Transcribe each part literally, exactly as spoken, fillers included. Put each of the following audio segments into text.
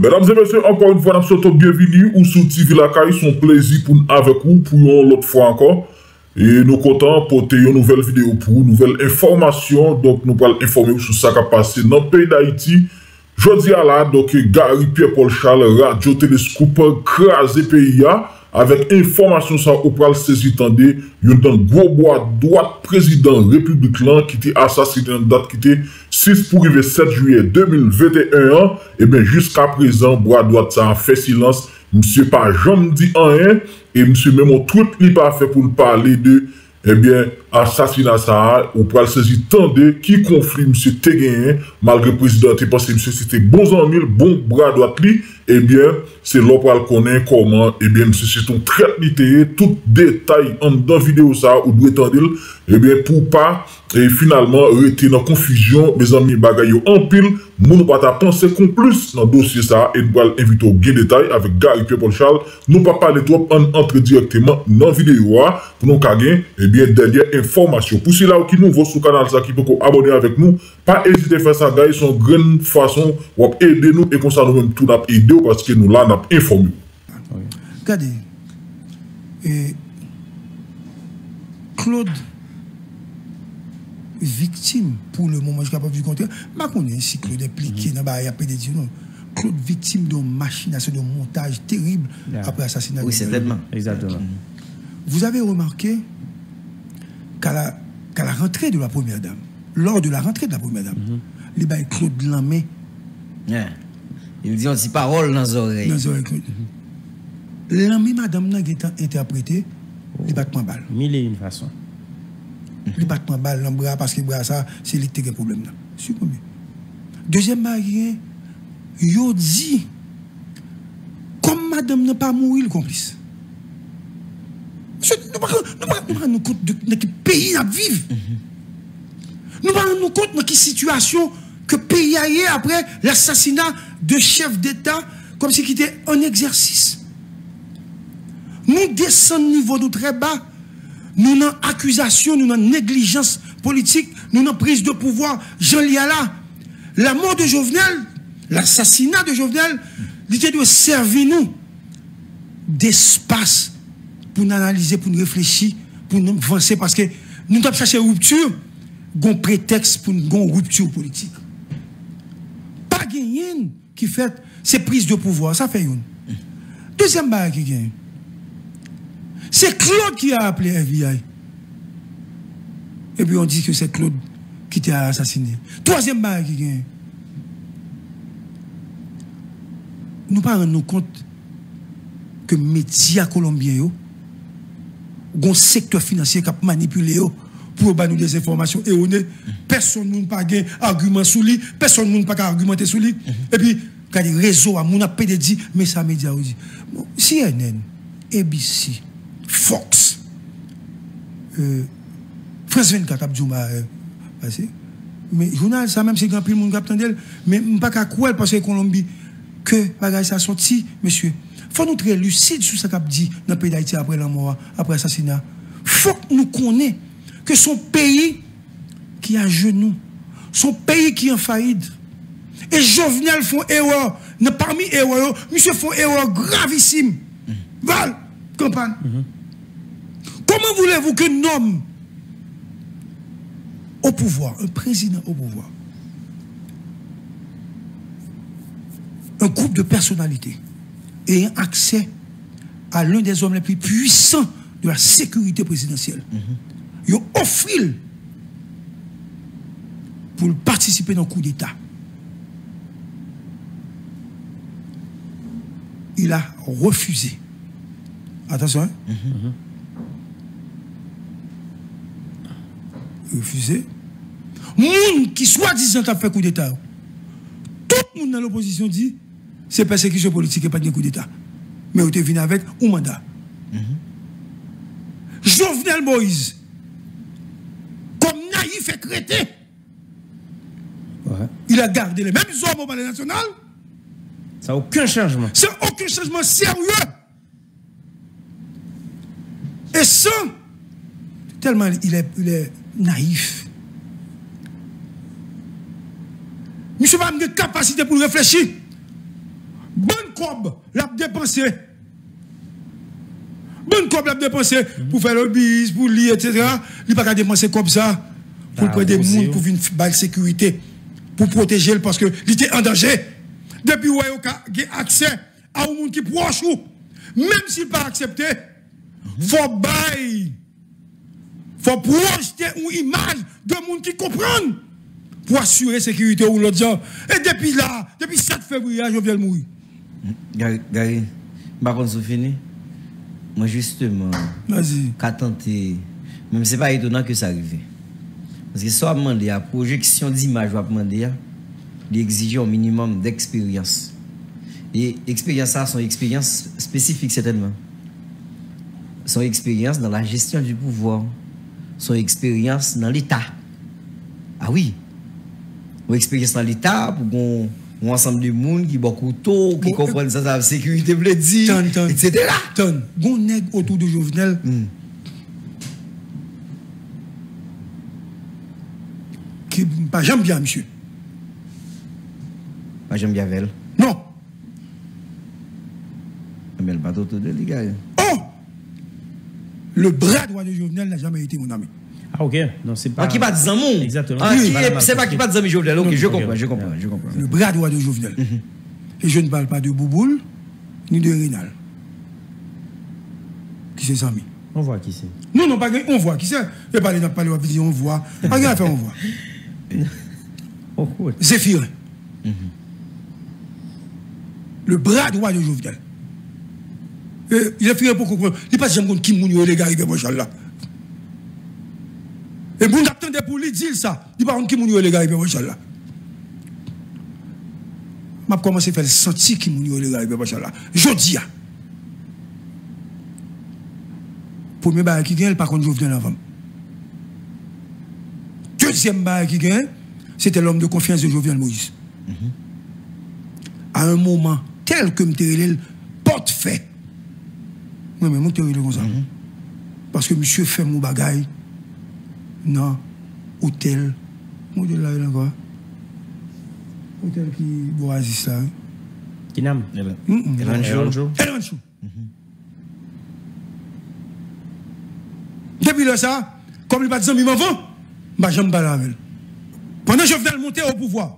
Mesdames et messieurs, encore une fois, nous sommes bienvenus ou sur T V Lakay, son plaisir pour nous avec vous pour l'autre fois encore. Et nous comptons porter une nouvelle vidéo pour une nouvelle information. Donc, nous allons informer sur ce qui a passé dans le pays d'Haïti. Je dis à la, donc, Gary Pierre-Paul Charles, Radio Télescope, crasé pays avec information ça au pral saisi tendé, yon dans gros bois droite président République là qui était assassiné dans date qui était six pour arriver sept juillet deux mille vingt et un et bien jusqu'à présent bois droite ça a fait silence, monsieur pas jamais dit rien et monsieur même tout li pas fait pour nous parler de eh bien, assassinat ça, ou pral saisi tendé, qui conflit monsieur te gagné, malgré le président te pensé monsieur c'était bon amis, bon bras droit li, eh bien, c'est là pour connaître comment, eh bien, monsieur c'est un traite littéraire, tout détail en dans vidéo ça, ou doit tendre, eh bien, pour pas, et finalement, rester dans confusion, mes amis, bagay en pile, nous pas ta penser qu'on plus dans le dossier ça, et nous allons inviter au gain détail avec Gary Pierre-Paul Charles, nous pas parler trop, on entre directement dans la vidéo, pour nous gagner, eh bien, derrière information. Pour ceux là qui nous voient sur le canal, ça qui peut abonner avec nous, pas hésiter à faire ça, guys, c'est une grande façon pour aider nous, et comme ça, nous même tout n'a aidé, parce que nous là, nous avons informé. Regardez, et Claude, victime pour le moment, je suis capable de compter. Je ne connais pas si Claude est impliqué dans la P D G. Claude, victime de machination, de montage terrible yeah. après l'assassinat. Oui, certainement. Exactement. Vous avez remarqué qu'à la, qu'à la rentrée de la première dame, lors de la rentrée de la première dame, mm -hmm. les bails Claude Lamé. Yeah. Il dit aussi parole dans les oreilles. Dans les oreilles. Mm -hmm. Lamé, madame, n'a interprété oh. les battements balles. Mille et une façons. Les battements balles dans le bras parce que le bras, ça, c'est lui qui a un problème. C'est premier. Deuxième barrière, il dit, comme madame n'a pas mouru, le complice. Nous ne nous rendons compte de quel pays nous vivons. Nous ne nous rendons compte de quelle situation que le pays a eu après l'assassinat de chef d'État, comme si c'était un exercice. Nous descendons niveau de très bas. Nous avons accusation, nous avons négligence politique, nous avons prise de pouvoir. Jean Liala, la mort de Jovenel, l'assassinat de Jovenel, il doit servir nous d'espace pour nous analyser, pour nous réfléchir, pour nous avancer, parce que nous devons chercher une rupture, un prétexte pour une rupture politique. Pas gagner qui fait ces prises de pouvoir, ça fait une. Deuxième barre qui gagne. C'est Claude qui a appelé F B I. Et puis on dit que c'est Claude qui t'a assassiné. Troisième barre qui gagne. Nous ne rendons pas compte que les médias colombiens, un secteur financier qui a manipulé pour nous des informations erronées. Personne n'a pas d'argument sur lui, personne n'a pas d'argumenté sur lui. Et puis, quand les réseaux, on a dit, mais ça média aussi. C N N, A B C, Fox, euh, France vingt-quatre, Abdjouma, euh, mais journal, ça même, c'est grand prix, mon capitaine d'elle, mais je ne pas qu'à quoi parce que Colombie, que bagage ça sorti, monsieur. Il faut nous être lucide sur ce qu'a dit dans le pays d'Haïti après la mort, après l'assassinat. Il faut que nous connaissions que son pays qui est à genoux, son pays qui est en faillite. Et Jovenel font erreur. Parmi erreurs, monsieur font erreur gravissime. Mm. Val, campagne. Mm -hmm. Comment voulez-vous qu'un homme au pouvoir, un président au pouvoir, un groupe de personnalités ait accès à l'un des hommes les plus puissants de la sécurité présidentielle, mm-hmm. ils ont offert pour participer dans le coup d'État. Il a refusé. Attention, hein? Mm-hmm. Refusé. Moun qui soi-disant a fait coup d'État, tout le monde dans l'opposition dit c'est persécution politique et pas de coup d'État. Mais vous êtes venu avec un mandat. Mm-hmm. Jovenel Moïse, comme naïf et crété, ouais. il a gardé les mêmes hommes au palais national. Ça n'a aucun changement. C'est aucun changement sérieux. Et sans, tellement il est, il est naïf. Monsieur n'a pas de capacité pour réfléchir. Bonne cob, l'a dépensé. Bonne cob, l'a dépensé pour faire le bis, pour lire, et cetera. Il n'a pas qu'à dépenser comme ça pour prendre des gens pour une balle sécurité, pour protéger parce qu'il était en danger. Depuis où il a accès à un monde qui est proche, même s'il n'a pas accepté, il faut bailler. Il faut projeter une image de monde qui comprend pour assurer la sécurité ou l'autre genre. Et depuis là, depuis sept février, je viens de mourir. Gary, par contre, c'est fini. Moi, justement, qu'à tenter, même c'est pas étonnant que ça arrive. Parce que soit demander à projection d'image, va demander, il exige un minimum d'expérience. Et expérience, ça, son expérience spécifique, certainement. Son expérience dans la gestion du pouvoir. Son expérience dans l'État. Ah oui. Son expérience dans l'État pour qu'on ensemble de monde qui beaucoup tôt, qui comprennent ça, la sécurité, et cetera. Ton, bon nègre autour de Jovenel. Mm. Qui pas j'aime bien, monsieur. Pas j'aime bien elle. Non. Mais elle pas autour de les gars. Oh! Le bras droit de Jovenel n'a jamais été mon ami. Ah, ok. Non, c'est pas. Ah, qui pas des amours. Exactement. Ah, c'est pas qui pas des amis Jovenel. Ok, je comprends, je comprends, je comprends. Le bras droit de Jovenel. Et je ne parle pas de Bouboule, ni de Rénal. Qui c'est amis? On voit qui c'est. Non, non, pas on voit qui c'est. Je ne parle pas de la vision, on voit. Pas rien à faire, on voit. Oh, Zéphirin. Le bras droit de Jovenel. Il a fait pour comprendre. Il n'est pas jamais qui mounio les gars, il est là. Et vous attendez pour lui dire ça. Il n'est pas qui mounio les gars, il est là. Je vais commencer à faire le senti qui mounio les gars, il est là. Je dis. Premier bail qui gagne, par contre, Jovenel avant. Deuxième bail qui gagne, c'était l'homme de confiance de Jovenel Moïse. À un moment tel que je porte fait. Oui, mais moi, je suis comme ça. Mm-hmm. Parce que monsieur fait mon bagaille dans l'hôtel. Mon hôtel là, il y a quoi? Hôtel qui boise là. Qui n'aime? Elancho. Elancho. Depuis là, ça, comme il va dire, il m'en va, je ne vais pas la avec. Pendant que je venais monter au pouvoir,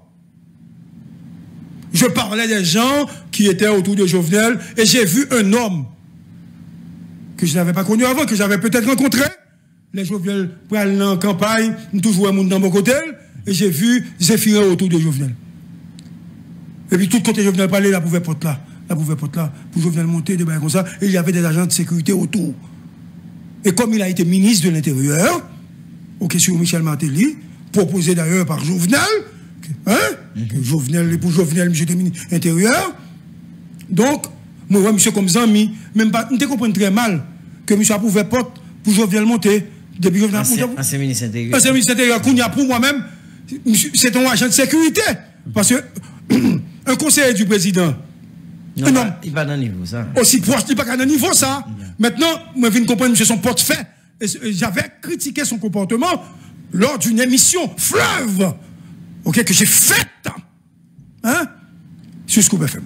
je parlais des gens qui étaient autour de Jovenel et j'ai vu un homme que je n'avais pas connu avant, que j'avais peut-être rencontré. Les Jovenel pour aller en campagne, toujours un monde dans mon côté, et j'ai vu Zéphirin autour de Jovenel. Et puis tout côté Jovenel parlait, la pouvait porte là, la pouvait porte là, pour Jovenel monter, de comme ça, et il y avait des agents de sécurité autour. Et comme il a été ministre de l'Intérieur, aux questions Michel Martelly, proposé d'ailleurs par Jovenel, hein, mm-hmm. que Jovenel, pour Jovenel, monsieur le ministre de l'Intérieur, donc, moi, monsieur comme Zami, même pas, on te comprend très mal que monsieur a prouvé porte pour Jovenel monter. Depuis Jovenel Ancien, ancien ministre intérieur. Ancien ministre intérieur, qu'on y a pour moi-même, c'est un agent de sécurité. Parce que un conseiller du président, non, un homme, il va dans le niveau, ça. Aussi proche, il n'est pas dans le niveau, ça. Mm-hmm. Maintenant, moi, je viens de comprendre, monsieur, son porte-fait. J'avais critiqué son comportement lors d'une émission Fleuve, okay, que j'ai faite, hein, sur Scoop F M.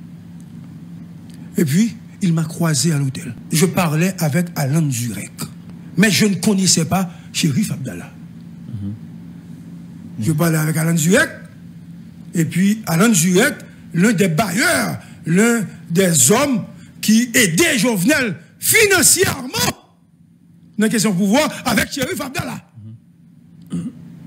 Et puis, il m'a croisé à l'hôtel. Je parlais avec Alain Zurek. Mais je ne connaissais pas Chérif Abdallah. Mm-hmm. Je parlais avec Alain Zurek. Et puis, Alain Zurek, l'un des bailleurs, l'un des hommes qui aidait Jovenel financièrement dans la question de pouvoir avec Chérif Abdallah. Mm-hmm.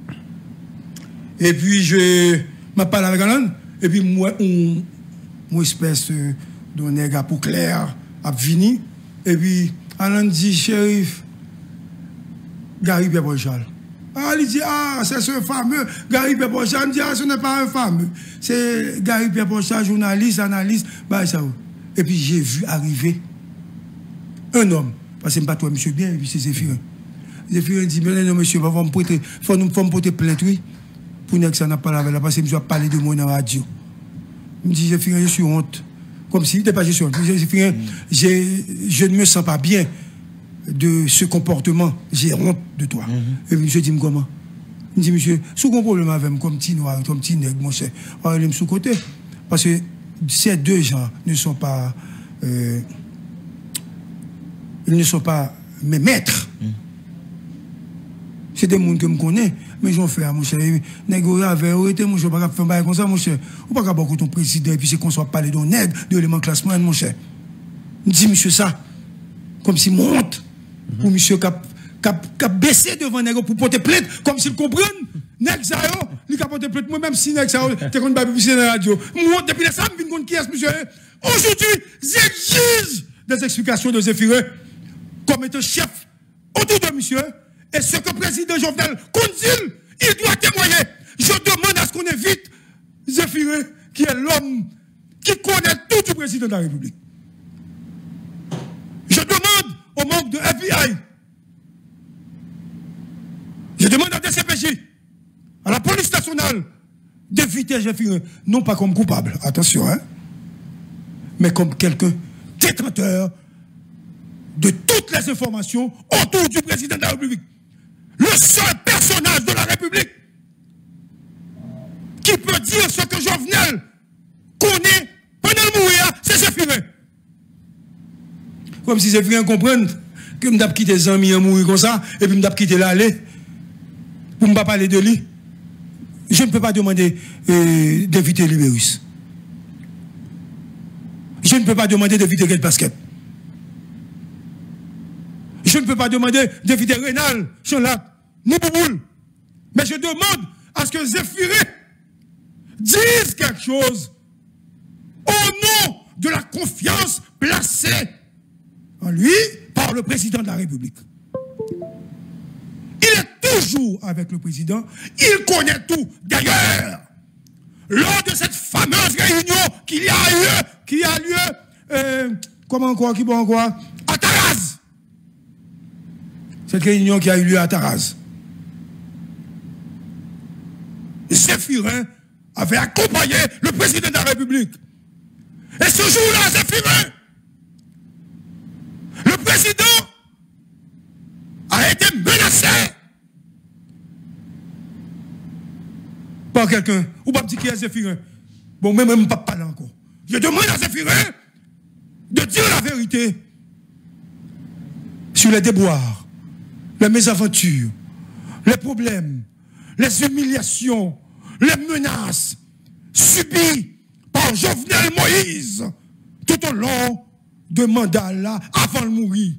Et puis, je m'a parlé avec Alain. Et puis, moi, on, moi espèce de d'un nègre pour clair a fini et puis Alain dit shérif Gary Pierre Charles. Ah il dit ah c'est ce fameux Gary Pierre Charles. Il dit ah ce n'est pas un fameux, c'est Gary Pierre Charles, journaliste, analyste, bah ça. Et puis j'ai vu arriver un homme parce que je ne pas toi monsieur bien et puis c'est Zéphirin. Zéphirin dit mais non monsieur faut me prêter faut nous faut me porter plainte oui pour que ça n'a pas la parce que je dois parler de moi dans la radio. Il me dit Zéphirin je suis honte. Comme si n'était pas gestion. Mm. Je ne me sens pas bien de ce comportement. J'ai honte de toi. Mm-hmm. Et monsieur dit comment? Il me dit monsieur, sous un problème avec moi, comme petit noir, comme petit nègre, mon cher. Alors il est sous côté. Parce que ces deux gens ne sont pas. Euh, ils ne sont pas mes maîtres. Mm. C'est des gens que je connais, mais j'en fais, mon cher. Négocier avec eux, mon cher, pas faire un comme ça, mon cher. Ou pas beaucoup ton président, et puis c'est qu'on soit parlé d'un aide, de l'élément classement, mon cher. Dis, monsieur, ça, comme s'il monte, mm-hmm. ou monsieur, cap, cap, cap baissé devant Négocier pour porter plainte, comme s'il comprenne. Nèg ça yo, li ka porter plainte, moi même si nèg ça yo, t'es qu'on pas publicité dans la radio. Moi, depuis les samedi, vinn qui est, monsieur. Aujourd'hui, j'exige des explications de Zéphirin comme étant chef autour de monsieur. Et ce que le président Jovenel dit, il doit témoigner. Je demande à ce qu'on évite Zéphirin, qui est l'homme qui connaît tout du président de la République. Je demande au membre de F B I, je demande à D C P J, à la police nationale, d'éviter Zéphirin, non pas comme coupable, attention, hein, mais comme quelqu'un détenteur de toutes les informations autour du président de la République. Le seul personnage de la République qui peut dire ce que Jovenel connaît pendant le mourir, c'est Zéphirin. Comme si Zéphirin comprenne que je vais quitter les amis à mourir comme ça, et puis je vais quitter l'aller pour ne pas parler de lui. Je ne peux pas demander euh, d'éviter l'Ibérus. Je ne peux pas demander d'éviter quel basket. Je ne peux pas demander d'éviter Rénal, Chanlac, ni Bouboule. Mais je demande à ce que Zéphirin dise quelque chose au nom de la confiance placée en lui par le président de la République. Il est toujours avec le président. Il connaît tout. D'ailleurs, lors de cette fameuse réunion qu'il y a lieu, qui a lieu, euh, comment quoi, qui bon quoi, à Taraz. Cette réunion qui a eu lieu à Taraz. Zéphirin avait accompagné le président de la République. Et ce jour-là, Zéphirin, le président a été menacé par quelqu'un. Ou pas dire qui est Zéphirin. Bon, même même pas parler encore. Je demande à Zéphirin de dire la vérité sur les déboires, les mésaventures, les problèmes, les humiliations, les menaces subies par Jovenel Moïse tout au long de mandat là avant de mourir.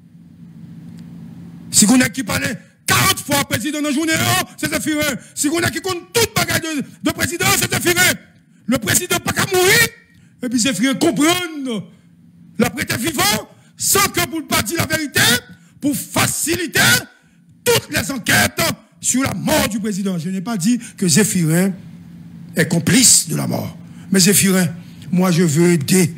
Si on a qui parlait quarante fois président dans la journée, c'est Zéphirin. Si on a qui compte toute bagage de, de président, c'est Zéphirin. Le président pas qu'à mourir, et puis Zéphirin comprendre la prêter vivant sans que vous ne pas dire la vérité pour faciliter toutes les enquêtes sur la mort du président. Je n'ai pas dit que Zéphirin est complice de la mort. Mais Zéphirin, moi je veux aider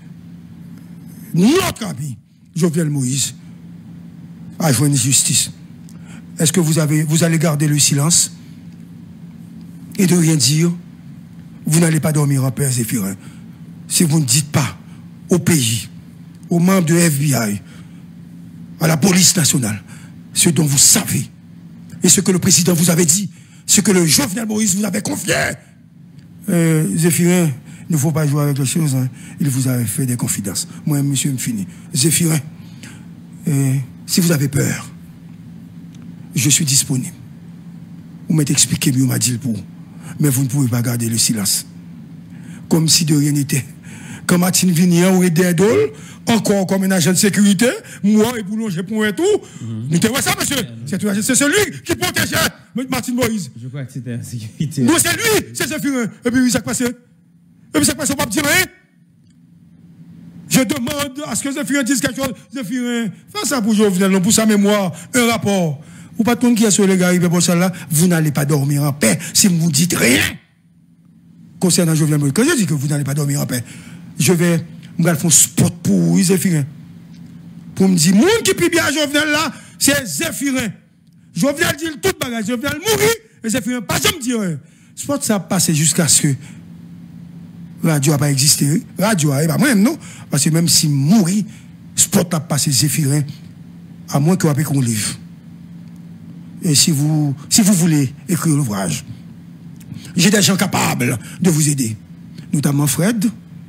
notre ami Jovenel Moïse à joindre justice. Est-ce que vous, avez, vous allez garder le silence et de rien dire? Vous n'allez pas dormir en paix, Zéphirin, si vous ne dites pas au pays, aux membres de F B I, à la police nationale, ce dont vous savez, et ce que le président vous avait dit, ce que le Jovenel Moïse vous avait confié. Euh, Zéphirin, il ne faut pas jouer avec les choses, hein. Il vous avait fait des confidences. Moi, monsieur, me finit. Zéphirin, euh, si vous avez peur, je suis disponible. Vous m'avez expliqué mieux, m'a dit le pour. Mais vous ne pouvez pas garder le silence. Comme si de rien n'était. Quand Martine Vignier ou Edendol, encore comme un agent de sécurité, moi et Boulanger pour et tout, vous voyez ça, monsieur? C'est celui qui protégeait Martine Moïse. Je crois que c'était en sécurité. Non, c'est lui, c'est Zéphirin. Et puis, ça passe. Et puis, ça passe, on va me dire rien. Je demande à ce que Zéphirin dise quelque chose. Zéphirin, fais ça pour Jovenel, pour sa mémoire, un rapport. Ou pas tout qui est sur les gars, pour ça là, vous n'allez pas dormir en paix si vous ne dites rien concernant Jovenel Moïse. Quand je dis que vous n'allez pas dormir en paix, je vais me faire un spot pour Zéphirin. Pour me dire, monde qui plie bien Jovenel là, c'est Zéphirin. Jovenel dit tout bagage, Jovenel mourir, et Zéphirin pas jamais dire rien. Spot ça passe jusqu'à ce que radio n'a pas existé. Radio a pas même non, parce que même si mourir, spot a passé Zéphirin, à moins que vous ayez qu'on livre. Et si vous, si vous voulez écrire l'ouvrage, j'ai des gens capables de vous aider. Notamment Fred,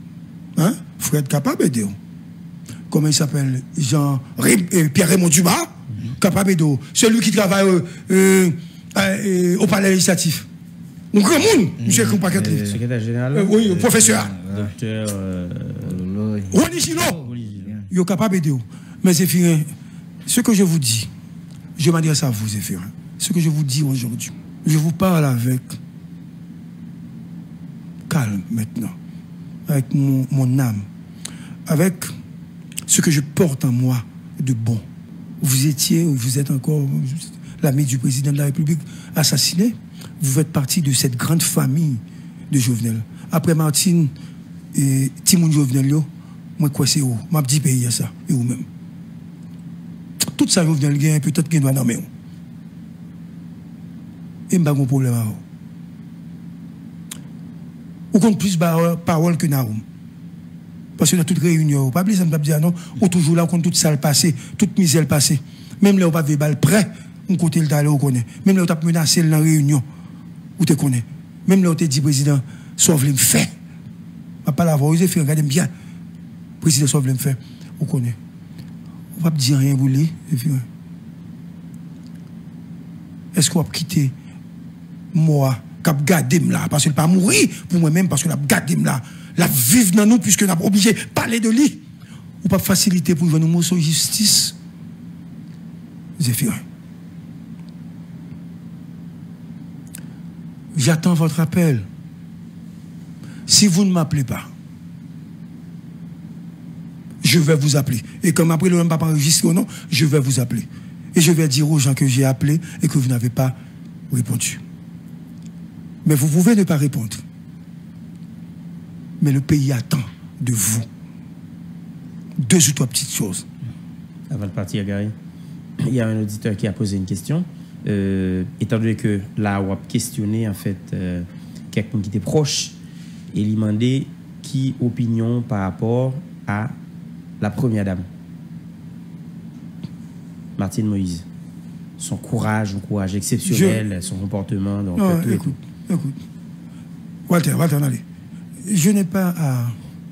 Hein? Fred capable d'aider. Comment il s'appelle? Jean Pierre-Raymond Dumas, mm-hmm. capable d'aider. Celui qui travaille euh, euh, euh, au palais législatif. Un grand monde, monsieur Compaquet. Le secrétaire général. Euh, oui, professeur. Docteur. Rony Gilo. Il est capable d'aider. Mais Zéphirin, ce que je vous dis, je m'adresse à vous, Zéphirin. Ce que je vous dis aujourd'hui, je vous parle avec calme maintenant, avec mon, mon âme, avec ce que je porte en moi de bon. Vous étiez, vous êtes encore l'ami du président de la République assassiné. Vous faites partie de cette grande famille de Jovenel. Après Martine et Timoun Jovenel, moi, quoi c'est où? M'a dit pays à ça, et vous-même. Tout ça, Jovenel, gagne, peut-être qu'il doit nommer. Et m'a pas de problème à vous. Ou compte plus de paroles que Naoum. Parce que dans toute réunion, pas oublier ça me dire non, ou toujours là, on compte toute salle passée, toute misère passée. Même là, on va faire balle près, on côté le talent, on connaît. Même là, on t'a menacé dans la réunion, on te connaît. Même là, on t'a dit, président, sauve le fait. On va pas l'avoir, vous avez regardez bien. Président, sauve le fait, on connaît. On va pas dire rien, vous voulez. Est-ce qu'on va quitter moi, cap garder là, parce qu'il pas mourir pour moi-même, parce que la garder là, la vivre dans nous, puisque nous sommes obligés de parler de lui. Ou pas faciliter pour nous sur justice. Zéphirin. J'attends votre appel. Si vous ne m'appelez pas, je vais vous appeler. Et comme après le même pas enregistré ou non, je vais vous appeler. Et je vais dire aux gens que j'ai appelés et que vous n'avez pas répondu. Mais vous pouvez ne pas répondre. Mais le pays attend de vous deux ou trois petites choses. Avant de partir, Gary, il y a un auditeur qui a posé une question. Euh, étant donné que là, on a questionné en fait euh, quelqu'un qui était proche et lui demandé qui opinion par rapport à la première dame, Martine Moïse. Son courage, un courage exceptionnel, je... son comportement. Donc, non, tout écoute, écoute. Walter, Walter, allez. Je n'ai pas à,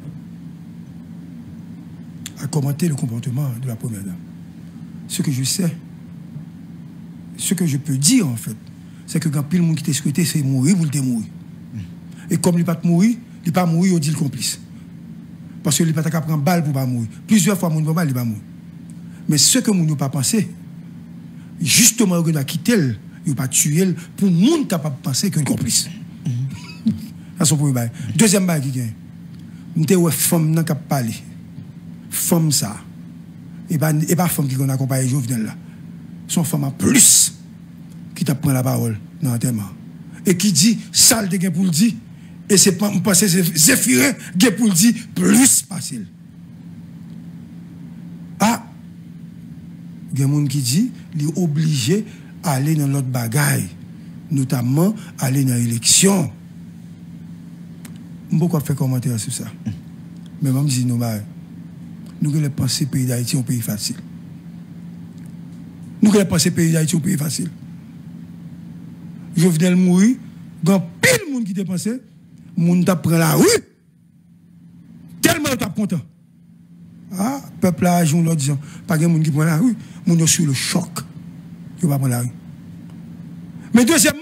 à commenter le comportement de la première dame. Ce que je sais, ce que je peux dire en fait, c'est que quand pile monde qui t'a souhaité, c'est mourir, vous le mourir. Et comme il n'est pas mourir, il n'est pas mourir, on dit le complice. Parce qu'il n'est pas prendre balle pour pas mourir. Plusieurs fois, mon balle, il va mourir. Mais ce que nous n'avons pas pensé, justement, on a quitté, il n'a pas tué pour le monde capable de penser qu'un complice. C'est son premier bail. Deuxième bail qui gagne. Nous avons une femme qui a parlé. Femme ça. Et pas une femme qui a accompagné Jovenel là. Son femme en plus qui t'a pris la parole dans le thème. Et qui dit, ça le pour le dire. Et c'est pas, je pense que c'est Zéphirin qui pour le dire plus facile. Ah, il y a des gens qui disent, il est obligé d'aller dans l'autre bagaille, notamment aller dans l'élection. Je ne peux pas faire commentaire sur ça. Mais je me dis, nous, nous allons penser que le pays d'Haïti est un pays facile. Nous allons penser que le pays d'Haïti est un pays facile. Jovenel mourir, il y a pile de monde qui dépense, le monde t'a pris la rue, tellement on t'a content. Ah, peuple là, jour l'autre disant, pas de monde qui prend la rue, on est sur le choc. Il va prendre la rue. Mais deuxièmement,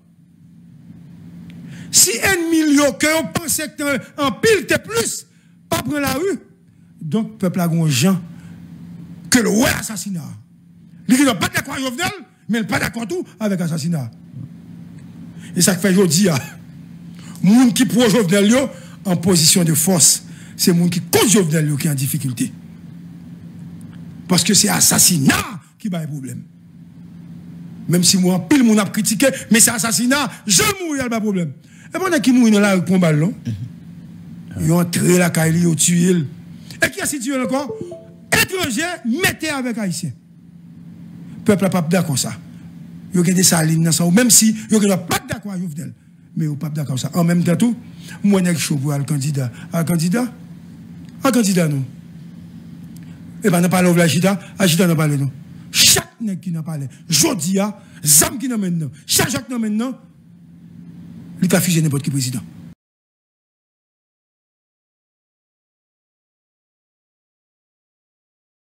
si un million que on pensait que en pile t'es plus, pas prendre la rue, donc peuple a un gens que le ouais assassinat. Il n'est pas d'accord avec Jovenel, mais il n'est pas d'accord tout avec l'assassinat. Et ça fait aujourd'hui, les gens qui pro Jovenel en position de force, c'est les gens qui contre Jovenel qui est en difficulté. Parce que c'est l'assassinat qui va le problème. Même si moi, pile monde a critiqué, mais c'est l'assassinat, je mourir, il n'y a pas de problème. Et pendant qu'ils mourent dans la rue pour un ballon, ils ont entré la caille, ils ont tué. Et qui a situé encore? Étrangers, mettez avec Haïtiens. Le peuple n'a pas d'accord ça. Ils ont des salines dans ça, même si ils n'ont pas d'accord avec Jovenel. Mais ils n'ont pas d'accord ça. En même temps, tout, moi, je suis chaud pour le candidat. Un candidat? Un candidat, non. Et bien, on n'a pas parlé de l'agita, l'agita n'a pas parlé, non. Chaque nègre qui n'a pas parlé, Jodia, Zam qui n'a maintenant, chaque Jacques n'a maintenant, il a fusé n'importe qui président.